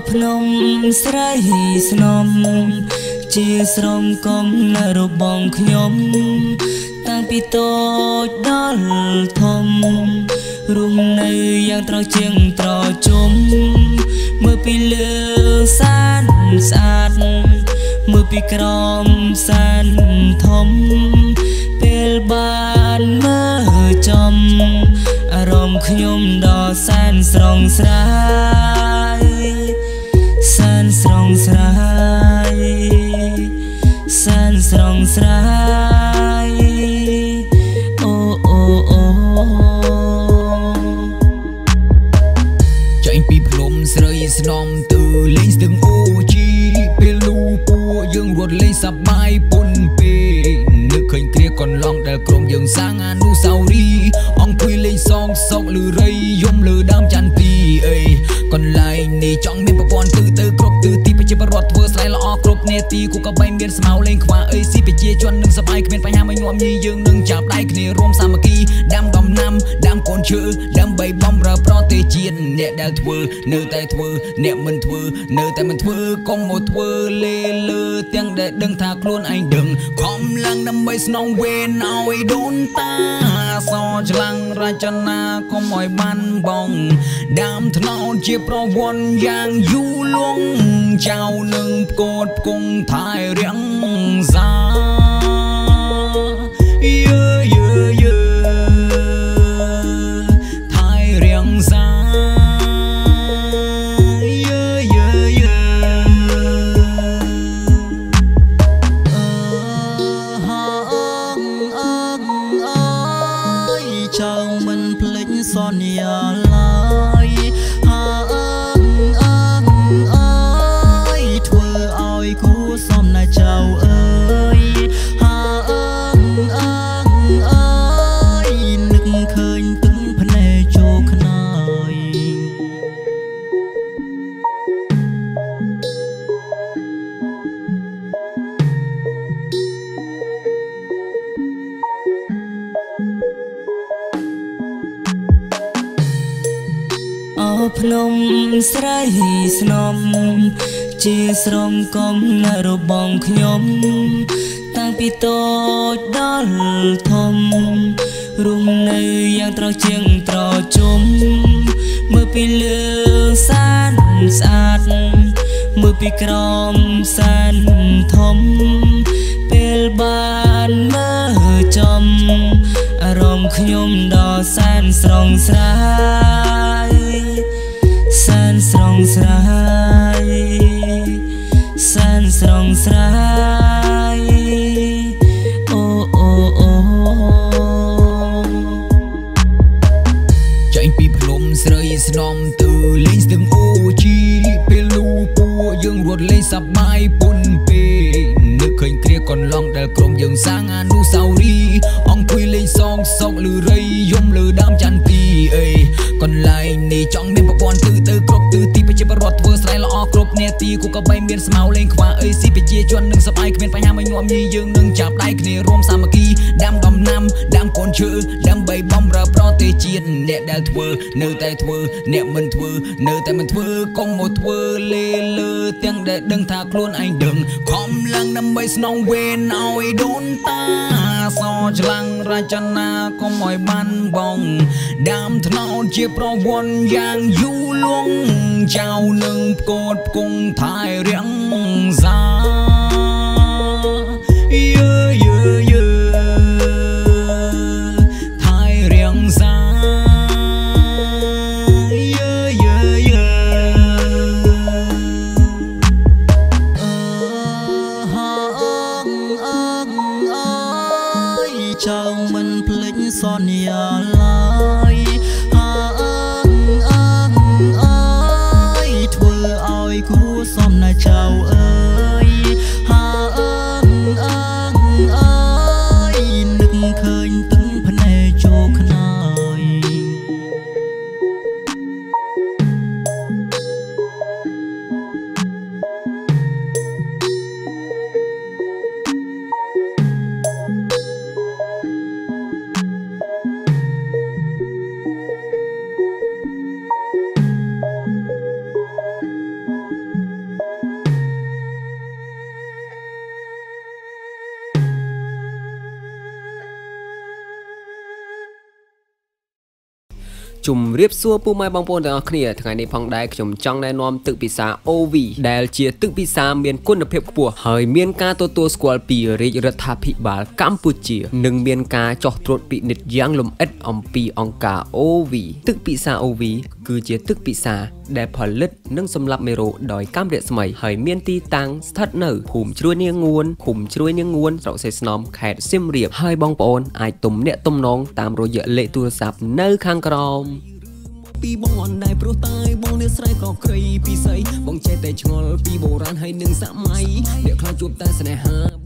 ភ្នំស្រីស្នំជាស្រមកុំនៅរបងខ្ញុំតាំងពីតូចដល់ធំរួមនៅយ៉ាងត្រជាងត្រជុំមើលពីលើសានស្អាតមើលពីក្រោមសានធំពេលបានមើលចំអារម្មណ៍ខ្ញុំដល់សែនស្រងស្រាយសែនស្រងស្រាយសែនស្រងស្រាយអូអូអូចាញ់ពីភ្នំស្រីស្នំទៅលេងស្ទឹងអូជីពេលលូពួកយើងរត់លេងសប្បាយពុនពេលនឹកឃើញគ្រាកន្លងដែលក្រុមយើងសាងអនុស្សាវរីយ៍អង្គុយលេងសងសោកលឺរៃយំលើដើមចន្ទទីអីកន្លែងនេះចង់មានប្រព័ន្ធទៅគ្រប់ទិសទីប្រជាពលរដ្ឋធ្វើស្រែល្អគ្រប់នាទីគូក៏បីមានស្មៅលេងខ្វះអីស៊ីប្រជាជននឹងសប្បាយគ្មានបញ្ហាមិនញោមញីយើងនឹងចាប់ដៃគ្នារួមសាមគ្គីដាំដំណាំដាំកូនឈើដើម្បីបំរើប្រទេសជាតិអ្នកដែលធ្វើនៅតែធ្វើអ្នកមិនធ្វើនៅតែមិនធ្វើកុំមកធ្វើលេលើទាំងដែលដឹងថាខ្លួនឯងដឹងខំឡើងដើម្បីស្នងវេនឲ្យដូនតាសឆ្លាំងរចនាកុំឲ្យបានបងដើមថ្នោតជាប្រវត្តិយ៉ាងយូរលង់ចៅនឹងផ្គត់ផ្គង់ថែរៀងសាយឺយឺយឺថែរៀងសាយឺយឺយឺចៅមិនភ្លេចសន្យាឡើយធ្វើឲ្យគូសំណាចៅអើយនឹកឃើញទឹងភ្នែកជោខ្នើយភ្នំស្រីស្នំជាស្រមកុំនៅរបងខ្ញុំតាំងពីតូចដល់ធំរួមនៅយ៉ាងត្រជាងត្រជុំមើលពីលើសានស្អាតមើលពីក្រោមសានធំពេលបានមើលចំអារម្មណ៍ខ្ញុំដល់សែនស្រងស្រាយសែនស្រងស្រាយសែនស្រងស្រាយអូអូអូចាញ់ពីភ្នំស្រីស្នំទៅលេងស្ទឹងអូជីពេលលូពួកយើងរត់លេងសប្បាយពុនពេលនឹកឃើញគ្រាកន្លងដែលក្រុមយើងសាងអនុស្សាវរីយ៍អង្គុយលេងសងសោកលឺរៃយំលើដើមចន្ទទីអីកន្លែងនេះចង់មានប្រព័ន្ធទៅគ្រប់ទិសទីប្រជាពលរដ្ឋធ្វើស្រែល្អគ្រប់នាទីគូក៏បីមានស្មៅលេងខ្វះអីស៊ីប្រជាជននឹងសប្បាយគ្មានបញ្ហាមិនញោមញីយើងនឹងចាប់ដៃគ្នារួមសាមគ្គីដាំដំណាំដាំកូនឈើដើម្បីបំរើប្រទេសជាតិអ្នកដែលធ្វើនៅតែធ្វើអ្នកមិនធ្វើនៅតែមិនធ្វើកុំមកធ្វើលេលើទាំងដែលដឹងថាខ្លួនឯងដឹងខំឡើងដើម្បីស្នងវេនឲ្យដូនតាសឆ្លាំងរចនាកុំឲ្យបានបងដើមថ្នោតជាប្រវត្តិយ៉ាងយូរលង់ចៅនឹងផ្គត់ផ្គង់ថែរៀងសាយឺយឺយឺថែរៀងសាយឺយឺយឺចៅមិនភ្លេចសន្យាឡើយធ្វើឲ្យគូសំណាចៅអើយនឹកឃើញទឹងភ្នែកជោខ្នើយจุ่มเรียบซัวปูไม้บางปนแต่เอาเคลียร์ทั้งนี้พองได้จุ่มจังแน่นอนตึกปีศาโอวีได้เชียตึกปีศาเมียนกุนเพียบปัวเฮยเมียนกาตัวสกอลปีริยรัฐาภิบาลกัมพูชีหนึ่งเมียนกาจอดตรวจปีนิดยังลมเอ็ดอมปีองกาโอวีตึกปีศาโอวีคือเชียตึกปีศาได้ผลิตนึ่งสำหรับเมโรดอยกัมเดสมัยเฮยเมียนตีตังสถัดเนอภูมิช่วยเนียงวนภูมิช่วยเนียงวนเราใส่สนอมแขดซิมเรียบเฮยบองปอนไอตุ่มเนี่ยตุ่มน้องตามโรยเละโทรศัพท์เนอข้างกรอมปีบอนได้โปรตายบองเนื้อใส่ก็เคยปีใสบองใจแต่ชงอลปีโบราณให้หนึ่งสมัยเดี๋ยวคลาจูบแต่เสน่หา